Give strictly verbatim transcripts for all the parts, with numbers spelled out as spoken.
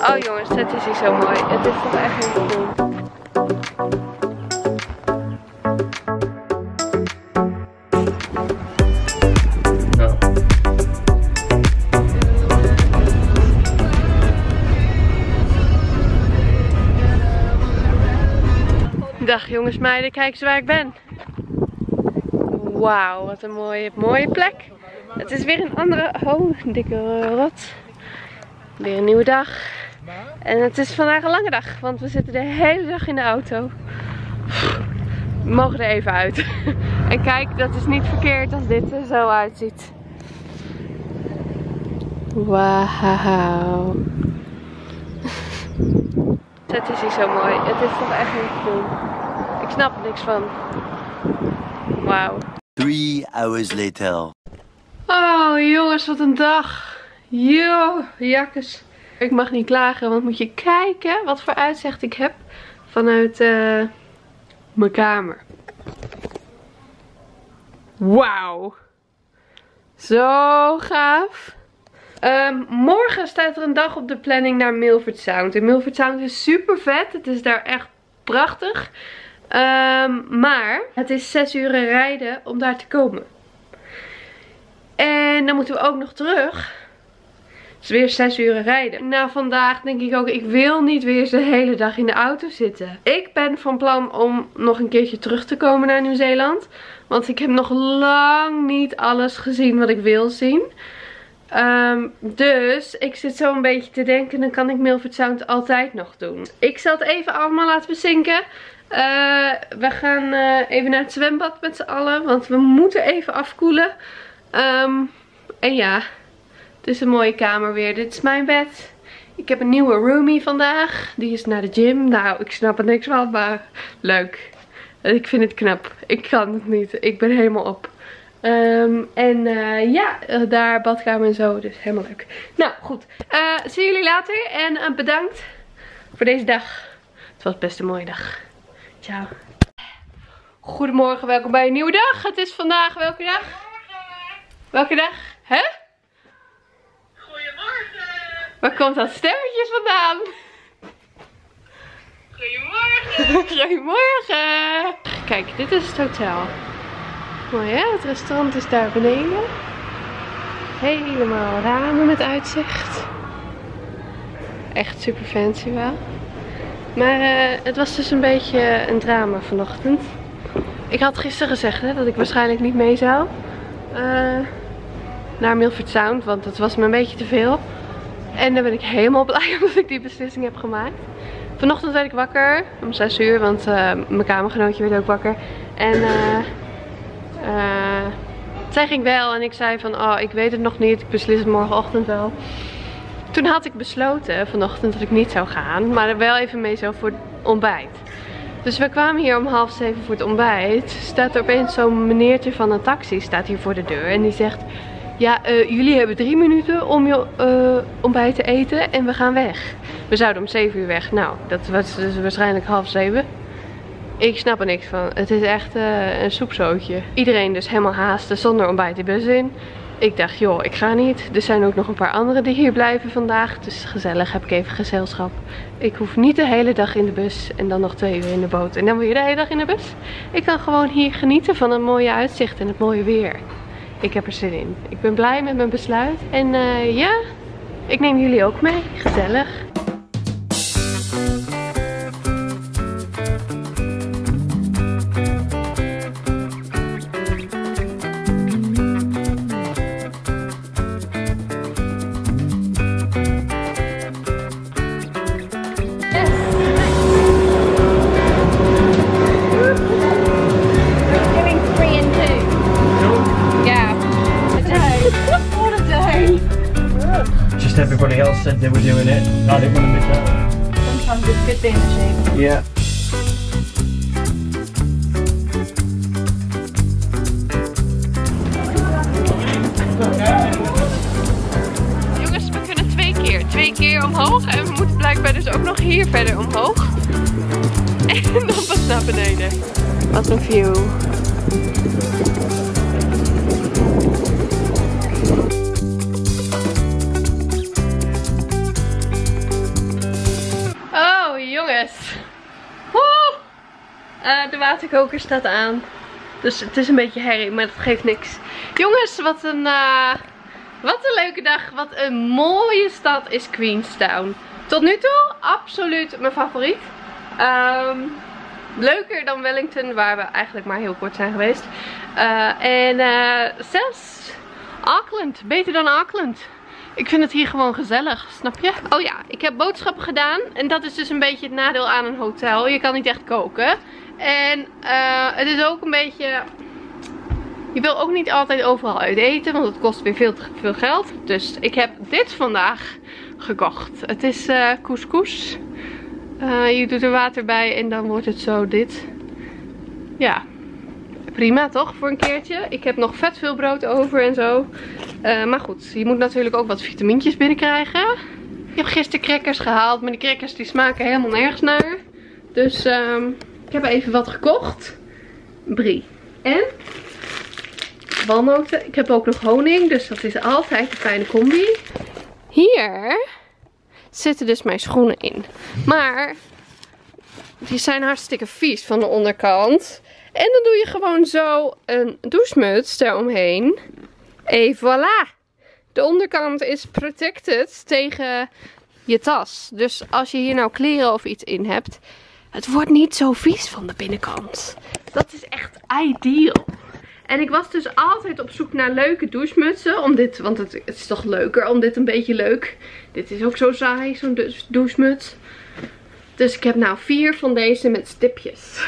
Oh jongens, het is hier zo mooi. Het is toch echt heel cool. Dag jongens, meiden, kijk eens waar ik ben. Wauw, wat een mooie, mooie plek. Het is weer een andere, oh, een dikke rot. Weer een nieuwe dag. En het is vandaag een lange dag, want we zitten de hele dag in de auto. We mogen er even uit. En kijk, dat is niet verkeerd als dit er zo uitziet. Wauw. Het is hier zo mooi. Het is toch echt heel cool. Ik snap er niks van. Wauw. Three hours later. Oh jongens, wat een dag. Yo, jakkes. Ik mag niet klagen, want moet je kijken wat voor uitzicht ik heb vanuit uh, mijn kamer. Wauw. Zo gaaf. Um, morgen staat er een dag op de planning naar Milford Sound. En Milford Sound is super vet. Het is daar echt prachtig. Um, maar het is zes uur rijden om daar te komen. En dan moeten we ook nog terug. Dus weer zes uur rijden. Na vandaag denk ik ook, ik wil niet weer de hele dag in de auto zitten. Ik ben van plan om nog een keertje terug te komen naar Nieuw-Zeeland. Want ik heb nog lang niet alles gezien wat ik wil zien. Um, dus ik zit zo een beetje te denken, dan kan ik Milford Sound altijd nog doen. Ik zal het even allemaal laten bezinken. Uh, we gaan uh, even naar het zwembad met z'n allen, want we moeten even afkoelen. Um, en ja, het is een mooie kamer weer. Dit is mijn bed. Ik heb een nieuwe roomie vandaag. Die is naar de gym. Nou, ik snap er niks van, maar leuk. Ik vind het knap. Ik kan het niet. Ik ben helemaal op. Um, en uh, ja, daar badkamer en zo. Dus helemaal leuk. Nou, goed. Uh, zie jullie later. En uh, bedankt voor deze dag. Het was best een mooie dag. Ciao. Goedemorgen, welkom bij een nieuwe dag. Het is vandaag welke dag? Welke dag? Hè? Goedemorgen. Waar komt dat stemmetjes vandaan? Goedemorgen. Goedemorgen. Kijk, dit is het hotel. Mooi hè? Het restaurant is daar beneden. Helemaal ramen met uitzicht. Echt super fancy wel. Maar uh, het was dus een beetje een drama vanochtend. Ik had gisteren gezegd hè, dat ik waarschijnlijk niet mee zou. Uh, naar Milford Sound, want dat was me een beetje te veel. En daar ben ik helemaal blij omdat ik die beslissing heb gemaakt. Vanochtend werd ik wakker om zes uur, want uh, mijn kamergenootje werd ook wakker. En uh, uh, zij ging wel en ik zei van, oh ik weet het nog niet, ik beslis het morgenochtend wel. Toen had ik besloten vanochtend dat ik niet zou gaan, maar er wel even mee zo voor het ontbijt. Dus we kwamen hier om half zeven voor het ontbijt. Staat er opeens zo'n meneertje van een taxi staat hier voor de deur en die zegt, ja, uh, jullie hebben drie minuten om je uh, ontbijt te eten en we gaan weg. We zouden om zeven uur weg. Nou, dat was dus waarschijnlijk half zeven. Ik snap er niks van. Het is echt uh, een soepzootje. Iedereen dus helemaal haasten zonder ontbijt de bus in. Ik dacht, joh, ik ga niet. Er zijn ook nog een paar anderen die hier blijven vandaag. Dus gezellig, heb ik even gezelschap. Ik hoef niet de hele dag in de bus en dan nog twee uur in de boot. En dan weer de hele dag in de bus. Ik kan gewoon hier genieten van een mooie uitzicht en het mooie weer. Ik heb er zin in. Ik ben blij met mijn besluit. En uh, ja, ik neem jullie ook mee. Gezellig. Everybody else said they were doing it. I didn't want to miss out. Sometimes it's good being ashamed. Yeah. Jongens, we kunnen twee keer. Twee keer omhoog. En we moeten blijkbaar dus ook nog hier verder omhoog. En dan pas naar beneden. Wat een view. Uh, de waterkoker staat aan. Dus het is een beetje herrie, maar dat geeft niks. Jongens, wat een, uh, wat een leuke dag. Wat een mooie stad is Queenstown. Tot nu toe absoluut mijn favoriet. Um, leuker dan Wellington, waar we eigenlijk maar heel kort zijn geweest. Uh, en uh, zelfs Auckland, beter dan Auckland. Ik vind het hier gewoon gezellig, snap je? Oh ja, ik heb boodschappen gedaan. En dat is dus een beetje het nadeel aan een hotel. Je kan niet echt koken. En uh, het is ook een beetje... Je wil ook niet altijd overal uit eten, want het kost weer veel te veel geld. Dus ik heb dit vandaag gekocht. Het is uh, couscous. Uh, je doet er water bij en dan wordt het zo dit. Ja, prima toch voor een keertje. Ik heb nog vet veel brood over en zo. Uh, maar goed, je moet natuurlijk ook wat vitamintjes binnenkrijgen. Ik heb gisteren crackers gehaald, maar die crackers die smaken helemaal nergens naar. Dus um, ik heb even wat gekocht. Brie. En walnoten. Ik heb ook nog honing, dus dat is altijd een fijne combi. Hier zitten dus mijn schoenen in. Maar die zijn hartstikke vies van de onderkant. En dan doe je gewoon zo een douchemuts eromheen. En voilà. De onderkant is protected tegen je tas. Dus als je hier nou kleren of iets in hebt, het wordt niet zo vies van de binnenkant. Dat is echt ideal. En ik was dus altijd op zoek naar leuke douchemutsen. Om dit, want het, het is toch leuker om dit een beetje leuk. Dit is ook zo saai, zo'n douchemuts. Dus ik heb nou vier van deze met stipjes.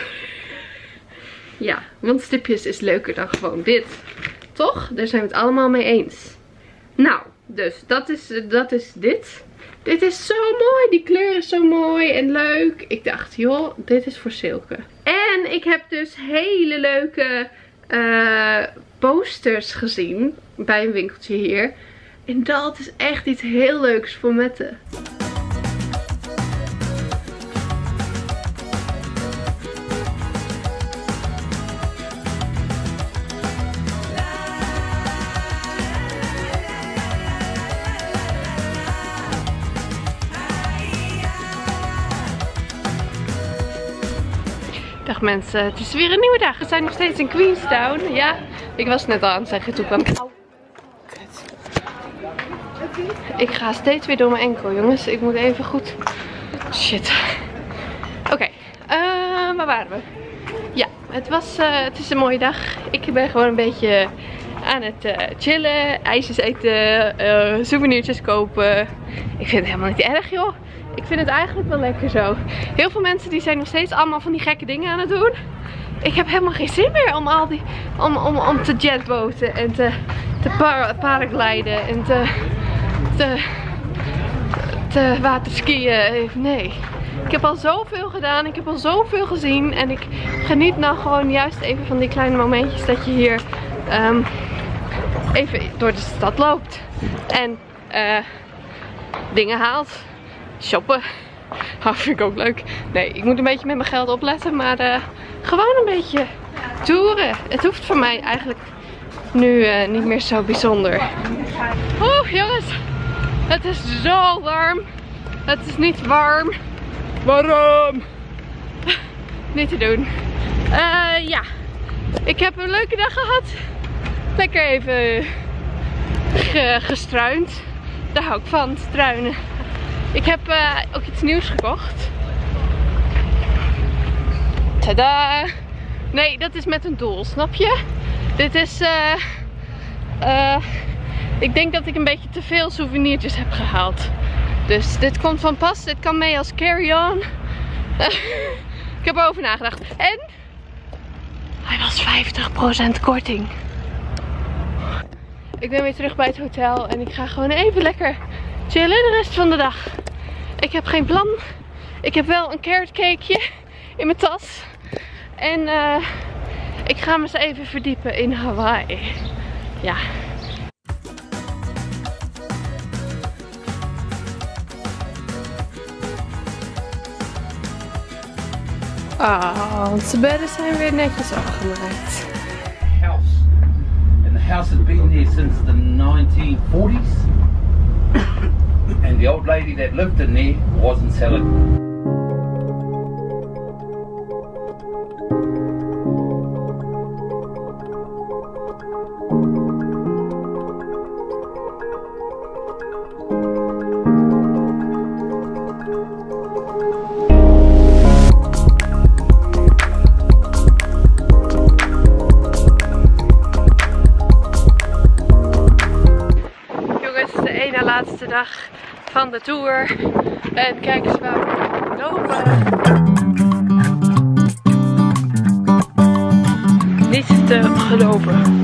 Ja, want stipjes is leuker dan gewoon dit. Toch? Daar zijn we het allemaal mee eens. Nou, dus dat is, dat is dit. Dit is zo mooi. Die kleur is zo mooi en leuk. Ik dacht, joh, dit is voor Silke. En ik heb dus hele leuke uh, posters gezien bij een winkeltje hier. En dat is echt iets heel leuks voor Mette. Dag mensen, het is weer een nieuwe dag. We zijn nog steeds in Queenstown. Ja, ik was net al aan het zeggen, toen kwam ik... Au. Kut. Ik ga steeds weer door mijn enkel, jongens. Ik moet even goed... Shit. Oké, okay. uh, waar waren we? Ja, het, was, uh, het is een mooie dag. Ik ben gewoon een beetje aan het uh, chillen, ijsjes eten, uh, souvenirtjes kopen. Ik vind het helemaal niet erg, joh. Ik vind het eigenlijk wel lekker zo. Heel veel mensen die zijn nog steeds allemaal van die gekke dingen aan het doen. Ik heb helemaal geen zin meer om, al die, om, om, om te jetboten en te, te para, paragliden en te, te, te waterskiën. Nee. Ik heb al zoveel gedaan. Ik heb al zoveel gezien. En ik geniet nou gewoon juist even van die kleine momentjes dat je hier um, even door de stad loopt. En uh, dingen haalt. Shoppen. Dat vind ik ook leuk. Nee, ik moet een beetje met mijn geld opletten. Maar uh, gewoon een beetje toeren. Het hoeft voor mij eigenlijk nu uh, niet meer zo bijzonder. Oeh, jongens. Het is zo warm. Het is niet warm. Waarom? Niet te doen. Uh, ja. Ik heb een leuke dag gehad. Lekker even ge gestruind. Daar hou ik van, struinen. Ik heb uh, ook iets nieuws gekocht. Tada! Nee, dat is met een doel, snap je? Dit is... Uh, uh, ik denk dat ik een beetje te veel souvenirtjes heb gehaald. Dus dit komt van pas. Dit kan mee als carry-on. Ik heb erover nagedacht. En... hij was vijftig procent korting. Ik ben weer terug bij het hotel. En ik ga gewoon even lekker chillen de rest van de dag. Ik heb geen plan. Ik heb wel een carrot cakeje in mijn tas. En uh, ik ga me eens even verdiepen in Hawaii. Ja. Oh, onze bedden zijn weer netjes afgemaakt. House. And the house has been there since the nineteen forties. And the old lady that lived in there wasn't selling. laatste dag van de tour. En kijk eens waar we lopen. Niet te geloven.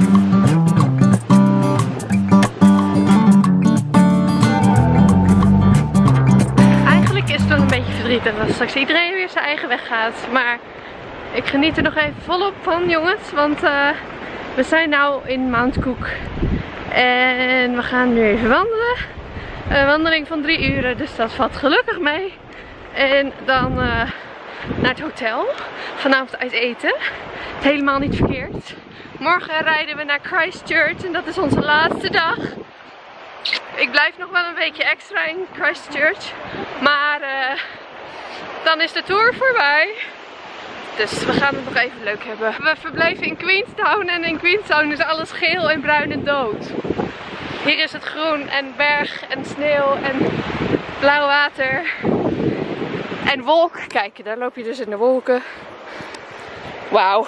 Eigenlijk is het nog een beetje verdrietig dat straks iedereen weer zijn eigen weg gaat. Maar ik geniet er nog even volop van, jongens. Want uh, we zijn nou in Mount Cook. En we gaan nu even wandelen. Een wandeling van drie uren, dus dat valt gelukkig mee. En dan uh, naar het hotel. Vanavond uit eten. Helemaal niet verkeerd. Morgen rijden we naar Christchurch en dat is onze laatste dag. Ik blijf nog wel een weekje extra in Christchurch. Maar uh, dan is de tour voorbij. Dus we gaan het nog even leuk hebben. We verblijven in Queenstown en in Queenstown is alles geel en bruin en dood. Hier is het groen en berg en sneeuw en blauw water. En wolk. Kijk, daar loop je dus in de wolken. Wauw.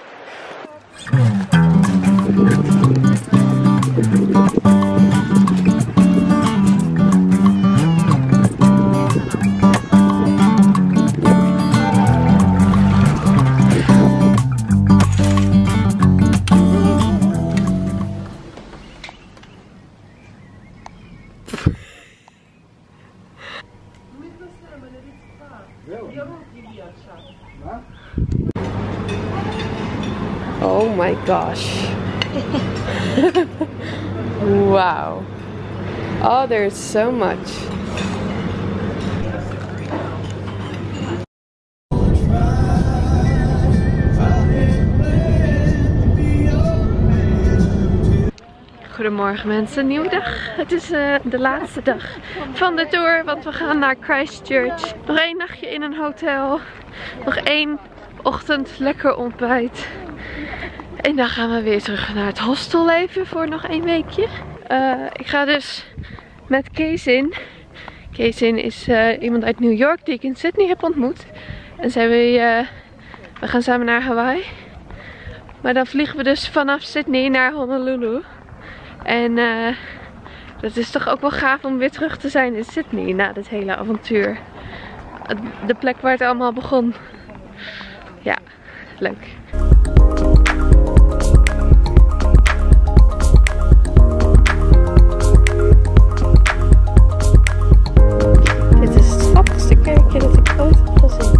Oh my gosh. Wow. Oh, there's so much. Goedemorgen mensen, nieuwe dag. Het is uh, de laatste dag van de tour, want we gaan naar Christchurch. Nog één nachtje in een hotel. Nog één ochtend lekker ontbijt. En dan gaan we weer terug naar het hostel leven voor nog één weekje. Uh, ik ga dus met Kaysin. Kaysin is uh, iemand uit New York die ik in Sydney heb ontmoet. En zijn we, uh, we gaan samen naar Hawaii. Maar dan vliegen we dus vanaf Sydney naar Honolulu. En uh, dat is toch ook wel gaaf om weer terug te zijn in Sydney na dit hele avontuur. De plek waar het allemaal begon. Ja, leuk. Dit is het schattigste kerkje dat ik ooit heb gezien.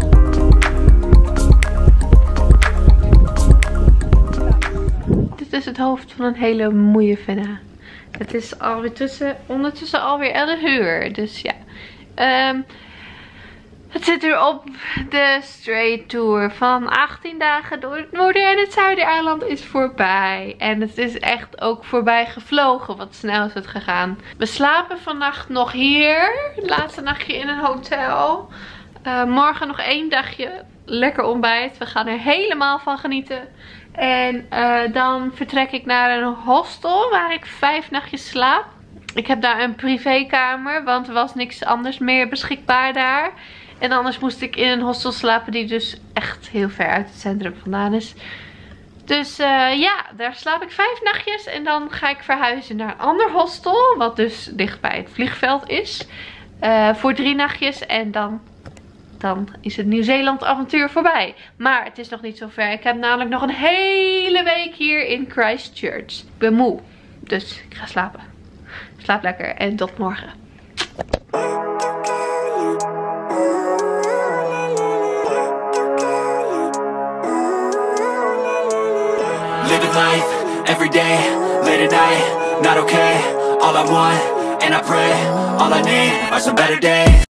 Dit is het hoofd van een hele mooie villa. Het is alweer tussen, ondertussen alweer elf uur. Dus ja. Um, het zit erop. De Stray Tour van achttien dagen door het noorden en het zuidereiland is voorbij. En het is echt ook voorbij gevlogen. Wat snel is het gegaan. We slapen vannacht nog hier. Het laatste nachtje in een hotel. Uh, morgen nog één dagje. Lekker ontbijt. We gaan er helemaal van genieten. En uh, dan vertrek ik naar een hostel waar ik vijf nachtjes slaap. Ik heb daar een privékamer, want er was niks anders meer beschikbaar daar. En anders moest ik in een hostel slapen die dus echt heel ver uit het centrum vandaan is. Dus uh, ja, daar slaap ik vijf nachtjes en dan ga ik verhuizen naar een ander hostel. Wat dus dicht bij het vliegveld is. Uh, voor drie nachtjes en dan... Dan is het Nieuw-Zeeland avontuur voorbij. Maar het is nog niet zo ver. Ik heb namelijk nog een hele week hier in Christchurch. Ik ben moe. Dus ik ga slapen. Slaap lekker en tot morgen. Living life, every day, late at night, not okay. All I want, and I pray, all I need are some better days.